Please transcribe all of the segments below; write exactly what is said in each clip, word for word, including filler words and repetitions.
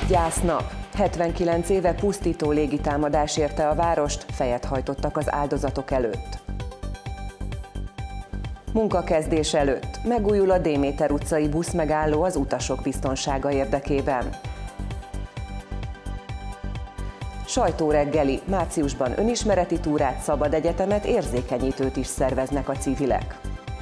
Gyásznap. hetvenkilenc éve pusztító légitámadás érte a várost, fejet hajtottak az áldozatok előtt. Munkakezdés előtt. Megújul a Déméter utcai buszmegálló az utasok biztonsága érdekében. Sajtóreggeli. Márciusban önismereti túrát, szabad egyetemet, érzékenyítőt is szerveznek a civilek.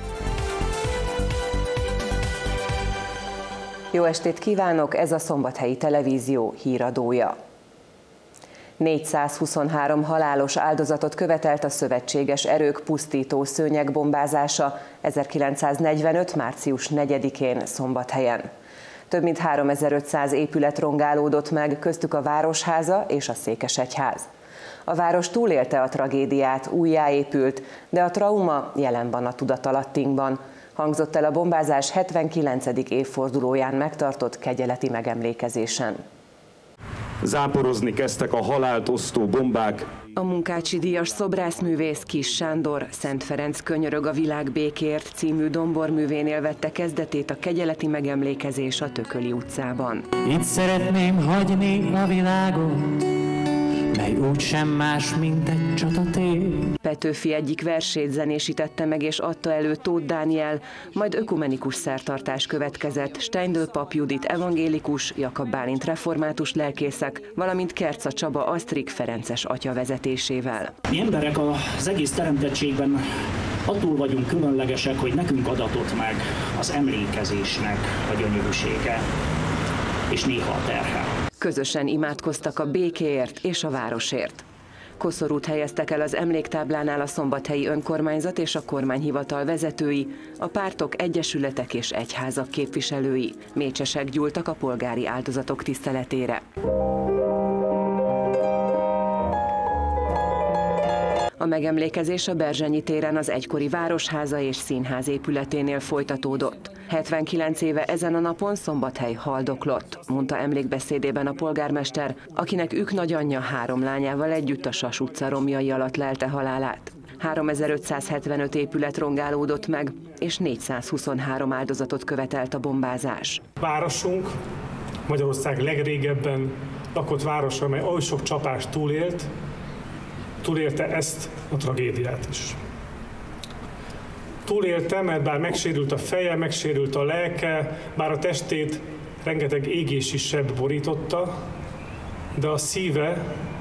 Jó estét kívánok, ez a Szombathelyi Televízió híradója. négyszázhuszonhárom halálos áldozatot követelt a szövetséges erők pusztító szőnyegbombázása ezerkilencszáznegyvenöt. március negyedikén Szombathelyen. Több mint háromezer-ötszáz épület rongálódott meg, köztük a Városháza és a Székesegyház. A város túlélte a tragédiát, újjáépült, de a trauma jelen van a tudatalattinkban. Hangzott el a bombázás hetvenkilencedik évfordulóján megtartott kegyeleti megemlékezésen. Záporozni kezdtek a halált osztó bombák. A Munkácsi díjas szobrászművész Kiss Sándor Szent Ferenc könyörög a világ békéért című domborművénél vette kezdetét a kegyeleti megemlékezés a Tököli utcában. Itt szeretném hagyni a világot, mely úgysem más, mint egy csatatér. Petőfi egyik versét zenésítette meg és adta elő Tóth Dániel, majd ökumenikus szertartás következett Steindl pap Judit evangélikus, Jakab Bálint református lelkészek, valamint Kerca Csaba Asztrik ferences atya vezetésével. Mi emberek az egész teremtettségben attól vagyunk különlegesek, hogy nekünk adatott meg az emlékezésnek a gyönyörűsége, és néha a terhe. Közösen imádkoztak a békéért és a városért. Koszorút helyeztek el az emléktáblánál a szombathelyi önkormányzat és a kormányhivatal vezetői, a pártok, egyesületek és egyházak képviselői. Mécsesek gyúltak a polgári áldozatok tiszteletére. A megemlékezés a Berzsenyi téren az egykori Városháza és Színház épületénél folytatódott. hetvenkilenc éve ezen a napon Szombathely haldoklott, mondta emlékbeszédében a polgármester, akinek ők nagyanyja három lányával együtt a Sas utca romjai alatt lelte halálát. háromezer-ötszázhetvenöt épület rongálódott meg, és négyszázhuszonhárom áldozatot követelt a bombázás. Városunk Magyarország legrégebben lakott városa, amely oly sok csapást túlélt, túlélte ezt a tragédiát is. Túlélte, mert bár megsérült a feje, megsérült a lelke, bár a testét rengeteg égési seb borította, de a szíve,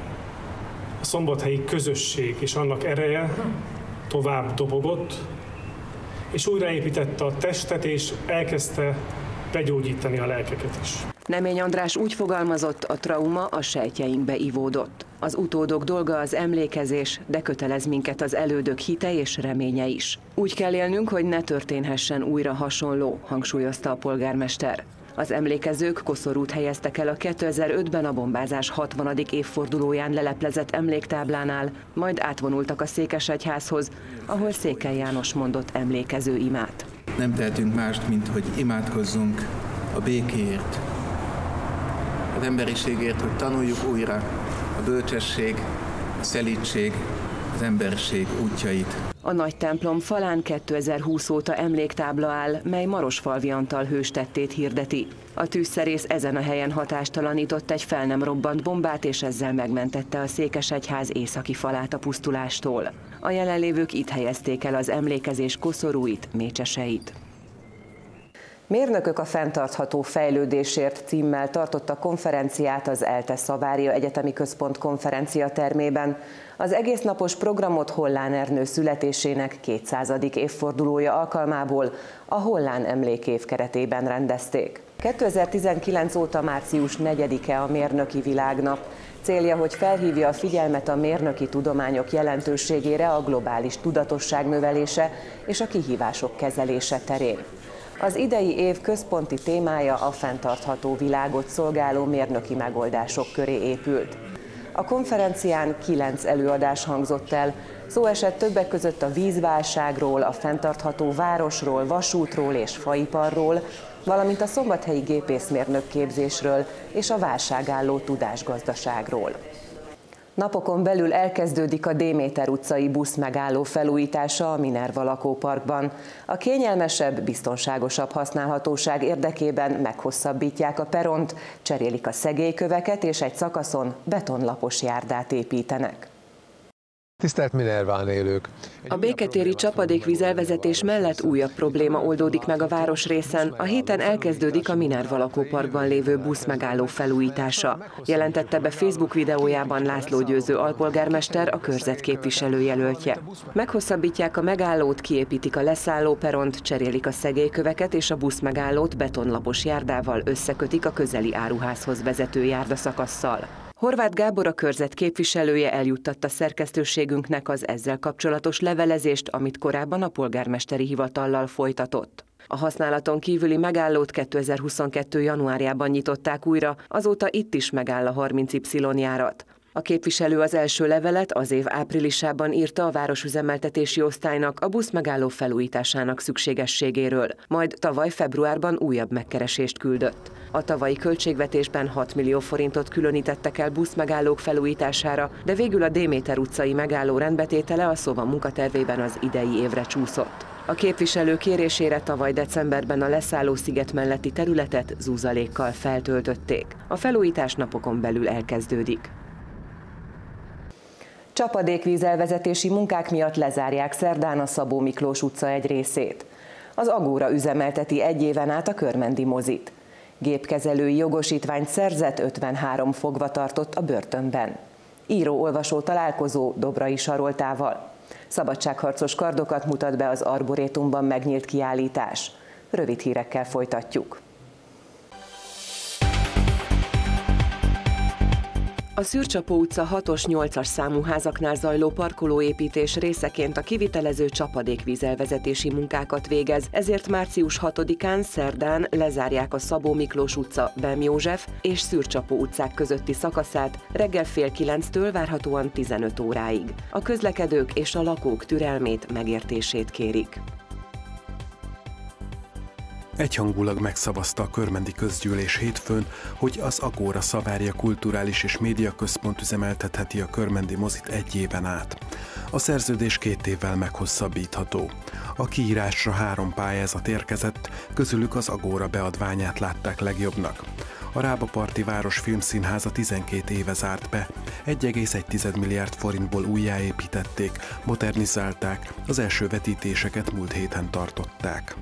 a szombathelyi közösség és annak ereje tovább dobogott, és újraépítette a testet, és elkezdte begyógyítani a lelkeket is. Nemény András úgy fogalmazott, a trauma a sejtjeinkbe ivódott. Az utódok dolga az emlékezés, de kötelez minket az elődök hite és reménye is. Úgy kell élnünk, hogy ne történhessen újra hasonló, hangsúlyozta a polgármester. Az emlékezők koszorút helyeztek el a kétezer-ötben a bombázás hatvanadik évfordulóján leleplezett emléktáblánál, majd átvonultak a Székesegyházhoz, ahol Székely János mondott emlékező imát. Nem tehetünk mást, mint hogy imádkozzunk a békéért, az emberiségért, hogy tanuljuk újra a bölcsesség, a szelídség, az emberiség útjait. A nagy templom falán kétezer-húsz óta emléktábla áll, mely Marosfalvi Antal hőstettét hirdeti. A tűzszerész ezen a helyen hatástalanított egy fel nem robbant bombát, és ezzel megmentette a Székesegyház északi falát a pusztulástól. A jelenlévők itt helyezték el az emlékezés koszorúit, mécseseit. Mérnökök a fenntartható fejlődésért címmel tartotta konferenciát az ELTE Szavária Egyetemi Központ konferenciatermében. Az egésznapos programot Hollán Ernő születésének kétszázadik évfordulója alkalmából a Hollán Emlékév keretében rendezték. kétezer-tizenkilenc óta március negyedike a Mérnöki Világnap. Célja, hogy felhívja a figyelmet a mérnöki tudományok jelentőségére a globális tudatosság növelése és a kihívások kezelése terén. Az idei év központi témája a fenntartható világot szolgáló mérnöki megoldások köré épült. A konferencián kilenc előadás hangzott el, szó esett többek között a vízválságról, a fenntartható városról, vasútról és faiparról, valamint a szombathelyi gépészmérnök képzésről és a válságálló tudásgazdaságról. Napokon belül elkezdődik a Déméter utcai buszmegálló felújítása a Minerva lakóparkban. A kényelmesebb, biztonságosabb használhatóság érdekében meghosszabbítják a peront, cserélik a szegélyköveket és egy szakaszon betonlapos járdát építenek. Tisztelt Minerván élők! A béketéri csapadékvízelvezetés mellett újabb probléma oldódik meg a városrészen. A héten elkezdődik a Minerva lakóparkban lévő buszmegálló felújítása. Jelentette be Facebook videójában László Győző alpolgármester, a körzet képviselőjelöltje. Meghosszabbítják a megállót, kiépítik a leszállóperont, cserélik a szegélyköveket és a buszmegállót betonlapos járdával összekötik a közeli áruházhoz vezető járdaszakasszal. Horváth Gábor, a körzet képviselője eljuttatta szerkesztőségünknek az ezzel kapcsolatos levelezést, amit korábban a polgármesteri hivatallal folytatott. A használaton kívüli megállót kétezer-huszonkettő januárjában nyitották újra, azóta itt is megáll a harminc Y járat. A képviselő az első levelet az év áprilisában írta a városüzemeltetési osztálynak a buszmegálló felújításának szükségességéről, majd tavaly februárban újabb megkeresést küldött. A tavalyi költségvetésben hat millió forintot különítettek el buszmegállók felújítására, de végül a Déméter utcai megálló rendbetétele a Szova munkatervében az idei évre csúszott. A képviselő kérésére tavaly decemberben a leszálló sziget melletti területet zúzalékkal feltöltötték. A felújítás napokon belül elkezdődik. Csapadékvízelvezetési munkák miatt lezárják szerdán a Szabó Miklós utca egy részét. Az Agóra üzemelteti egy éven át a körmendi mozit. Gépkezelői jogosítványt szerzett ötvenhárom fogvatartott a börtönben. Író-olvasó találkozó Dobrai Saroltával. Szabadságharcos kardokat mutat be az Arborétumban megnyílt kiállítás. Rövid hírekkel folytatjuk. A Szürcsapó utca hatos nyolcas számú házaknál zajló parkolóépítés részeként a kivitelező csapadékvízelvezetési munkákat végez, ezért március hatodikán szerdán lezárják a Szabó Miklós utca, Bem József és Szürcsapó utcák közötti szakaszát reggel fél kilenctől várhatóan tizenöt óráig. A közlekedők és a lakók türelmét, megértését kérik. Egyhangulag megszavazta a körmendi közgyűlés hétfőn, hogy az Agóra Szavárja Kulturális és Média Központ üzemeltetheti a körmendi mozit egy éven át. A szerződés két évvel meghosszabbítható. A kiírásra három pályázat érkezett, közülük az Agóra beadványát látták legjobbnak. A Rábaparti Város Filmszínháza tizenkét éve zárt be, egy egész egy milliárd forintból újjáépítették, modernizálták, az első vetítéseket múlt héten tartották.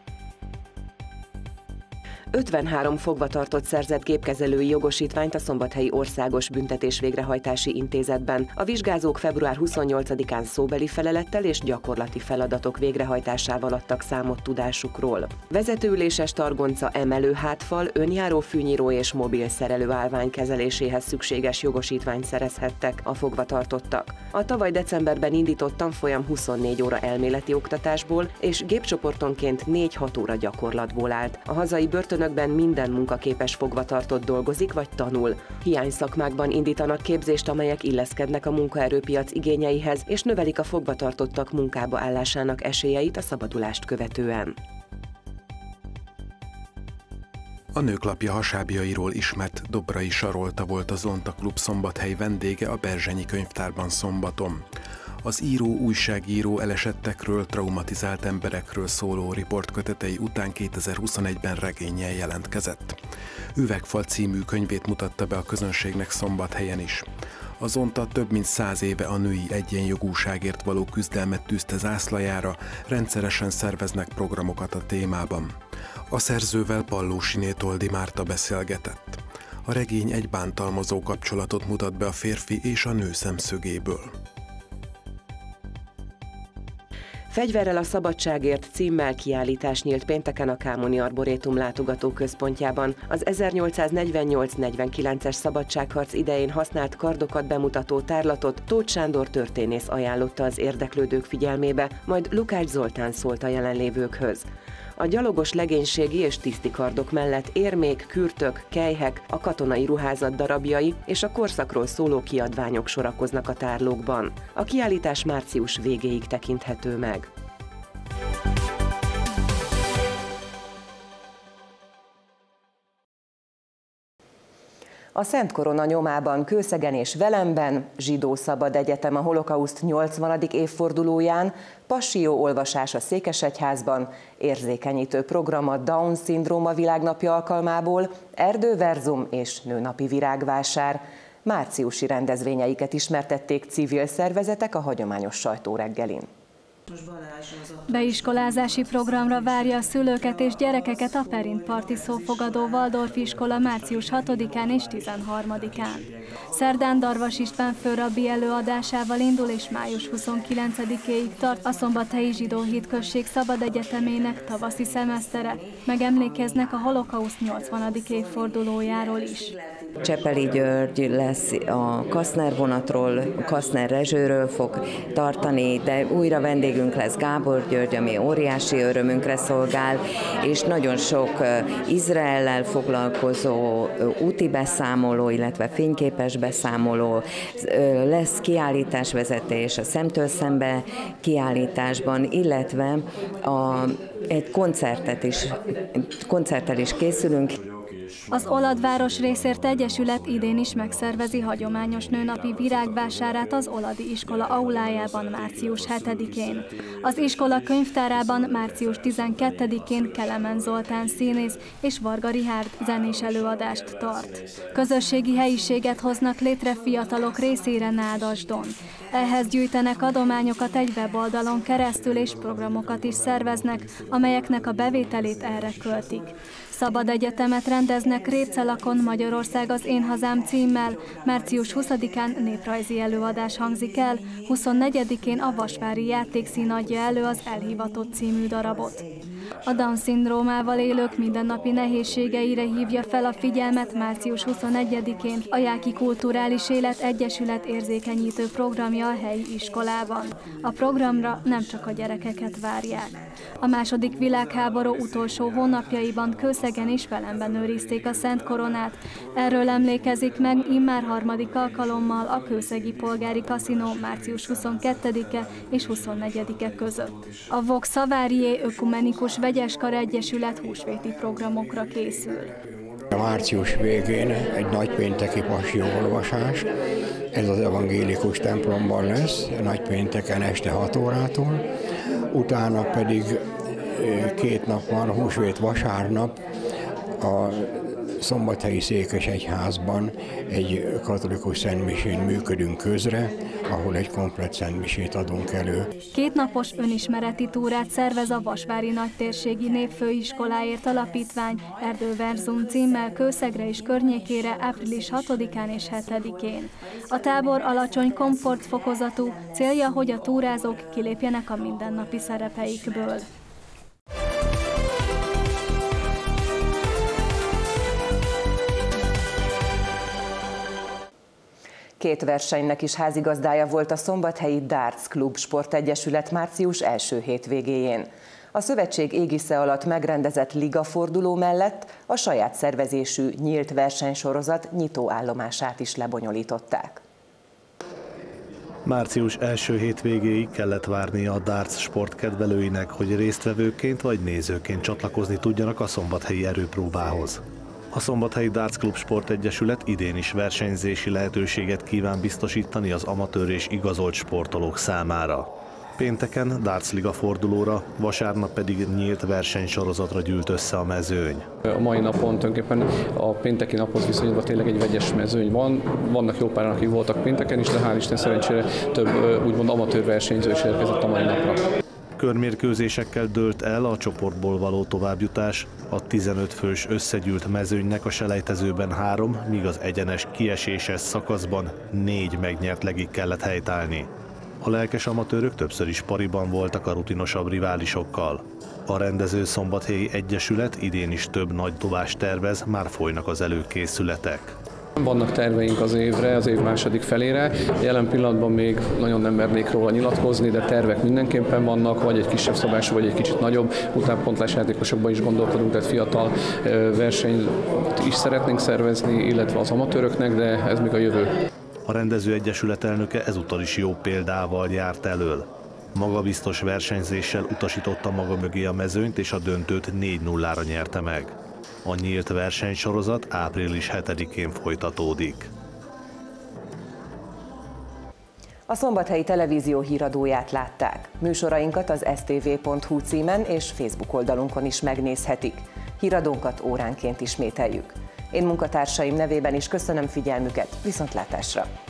ötvenhárom fogvatartott szerzett gépkezelői jogosítványt a Szombathelyi Országos Büntetés Végrehajtási Intézetben. A vizsgázók február huszonnyolcadikán szóbeli felelettel és gyakorlati feladatok végrehajtásával adtak számot tudásukról. Vezetőüléses targonca, emelő hátfal, önjáró fűnyíró és mobil szerelő állvány kezeléséhez szükséges jogosítványt szerezhettek a fogvatartottak. A tavaly decemberben indított tanfolyam huszonnégy óra elméleti oktatásból és gépcsoportonként négy-hat óra gyakorlatból állt. A hazai börtön Börtönökben minden munkaképes fogvatartott dolgozik vagy tanul. Hiányszakmákban indítanak képzést, amelyek illeszkednek a munkaerőpiac igényeihez, és növelik a fogvatartottak munkába állásának esélyeit a szabadulást követően. A Nőklapja hasábjairól ismert Dobrai Sarolta volt a Zonta Klub Szombathely vendége a Berzsenyi Könyvtárban szombaton. Az író újságíró elesettekről, traumatizált emberekről szóló riportkötetei után kétezer-huszonegyben regénnyel jelentkezett. Üvegfal című könyvét mutatta be a közönségnek Szombathelyen is. A Zonta több mint száz éve a női egyenjogúságért való küzdelmet tűzte zászlajára, rendszeresen szerveznek programokat a témában. A szerzővel Pallósiné Toldi Márta beszélgetett. A regény egy bántalmazó kapcsolatot mutat be a férfi és a nő szemszögéből. Fegyverrel a szabadságért címmel kiállítás nyílt pénteken a Kámoni Arborétum látogatóközpontjában. Az ezernyolcszáznegyvennyolc negyvenkilences szabadságharc idején használt kardokat bemutató tárlatot Tóth Sándor történész ajánlotta az érdeklődők figyelmébe, majd Lukács Zoltán szólt a jelenlévőkhöz. A gyalogos legénységi és tiszti kardok mellett érmék, kürtök, kelyhek, a katonai ruházat darabjai és a korszakról szóló kiadványok sorakoznak a tárlókban. A kiállítás március végéig tekinthető meg. A Szent Korona nyomában Kőszegen és Velemben, Zsidó Szabad Egyetem a holokauszt nyolcvanadik évfordulóján, passió olvasás a Székesegyházban, érzékenyítő program a Down-szindróma világnapja alkalmából, erdőverzum és nőnapi virágvásár. Márciusi rendezvényeiket ismertették civil szervezetek a hagyományos sajtóreggelin. Beiskolázási programra várja a szülőket és gyerekeket a Perint-parti szófogadó Waldorf iskola március hatodikán és tizenharmadikán. Szerdán Darvas István főrabbi előadásával indul és május huszonkilencedikéig tart a Szombathelyi Zsidó Hitközség Szabad Egyetemének tavaszi szemesztere. Megemlékeznek a holokauszt nyolcvanadik évfordulójáról is. Csepeli György lesz a Kaszner vonatról, Kaszner Rezsőről fog tartani, de újra vendégünk lesz Gábor György, ami óriási örömünkre szolgál, és nagyon sok Izraellel foglalkozó úti beszámoló, illetve fényképes beszámoló, lesz kiállításvezetés a Szemtől Szembe kiállításban, illetve a, egy koncertet is, koncerttel is készülünk. Az Oladváros Részért Egyesület idén is megszervezi hagyományos nőnapi virágvásárát az Oladi iskola aulájában március hetedikén. Az iskola könyvtárában március tizenkettedikén Kelemen Zoltán színész és Varga Rihárd zenés előadást tart. Közösségi helyiséget hoznak létre fiatalok részére Nádasdon. Ehhez gyűjtenek adományokat egy weboldalon keresztül és programokat is szerveznek, amelyeknek a bevételét erre költik. Szabad egyetemet rendeznek Récelakon, Magyarország az Én Hazám címmel, március huszadikán néprajzi előadás hangzik el, huszonnegyedikén a Vasvári Játékszín adja elő az Elhivatott című darabot. A Down-szindrómával élők mindennapi nehézségeire hívja fel a figyelmet március huszonegyedikén a Jáki Kulturális Élet Egyesület érzékenyítő programja a helyi iskolában. A programra nem csak a gyerekeket várják. A második világháború utolsó hónapjaiban Kőszegen és Velemben őrizték a Szent Koronát. Erről emlékezik meg immár harmadik alkalommal a Kőszegi Polgári Kaszinó március huszonkettedike és huszonnegyedike között. A Vox Szavárié Ökumenikus Vegyeskar Egyesület húsvéti programokra készül. A március végén egy nagypénteki passióolvasás, ez az evangélikus templomban lesz, nagypénteken este hat órától, utána pedig két nap van, húsvét vasárnap a Szombathelyi Székesegyházban egy katolikus szentmisén működünk közre, ahol egy komplett szentmisét adunk elő. Kétnapos önismereti túrát szervez a Vasvári Nagytérségi Népfőiskoláért Alapítvány Erdőverzum címmel Kőszegre és környékére április hatodikán és hetedikén. A tábor alacsony komfortfokozatú, célja, hogy a túrázók kilépjenek a mindennapi szerepeikből. Két versenynek is házigazdája volt a Szombathelyi Darts Klub Sportegyesület március első hétvégéjén. A szövetség égisze alatt megrendezett ligaforduló mellett a saját szervezésű nyílt versenysorozat nyitóállomását is lebonyolították. Március első hétvégéig kellett várnia a darts sportkedvelőinek, hogy résztvevőként vagy nézőként csatlakozni tudjanak a szombathelyi erőpróbához. A Szombathelyi Darts Klub Sportegyesület idén is versenyzési lehetőséget kíván biztosítani az amatőr és igazolt sportolók számára. Pénteken darts liga fordulóra, vasárnap pedig nyílt versenysorozatra gyűlt össze a mezőny. A mai napon tulajdonképpen a pénteki naphoz viszonyítva tényleg egy vegyes mezőny van. Vannak jó páran, akik voltak pénteken is, de hál' Isten szerencsére több úgymond amatőr versenyző is érkezett a mai napra. Körmérkőzésekkel dőlt el a csoportból való továbbjutás. A tizenöt fős összegyűlt mezőnynek a selejtezőben három, míg az egyenes kieséses szakaszban négy megnyert legig kellett helytállni. A lelkes amatőrök többször is pariban voltak a rutinosabb riválisokkal. A rendező Szombathelyi Egyesület idén is több nagy dobást tervez, már folynak az előkészületek. Vannak terveink az évre, az év második felére. Jelen pillanatban még nagyon nem mernék róla nyilatkozni, de tervek mindenképpen vannak, vagy egy kisebb szabású, vagy egy kicsit nagyobb. Utánpontlás játékosokban is gondolkodunk, tehát fiatal versenyt is szeretnénk szervezni, illetve az amatőröknek, de ez még a jövő. A rendező egyesület elnöke ezúttal is jó példával járt elől. Magabiztos versenyzéssel utasította maga mögé a mezőnyt, és a döntőt négy nullára nyerte meg. A nyílt versenysorozat április hetedikén folytatódik. A Szombathelyi Televízió híradóját látták. Műsorainkat az s t v pont h u címen és Facebook oldalunkon is megnézhetik. Híradónkat óránként ismételjük. Én munkatársaim nevében is köszönöm figyelmüket, viszontlátásra!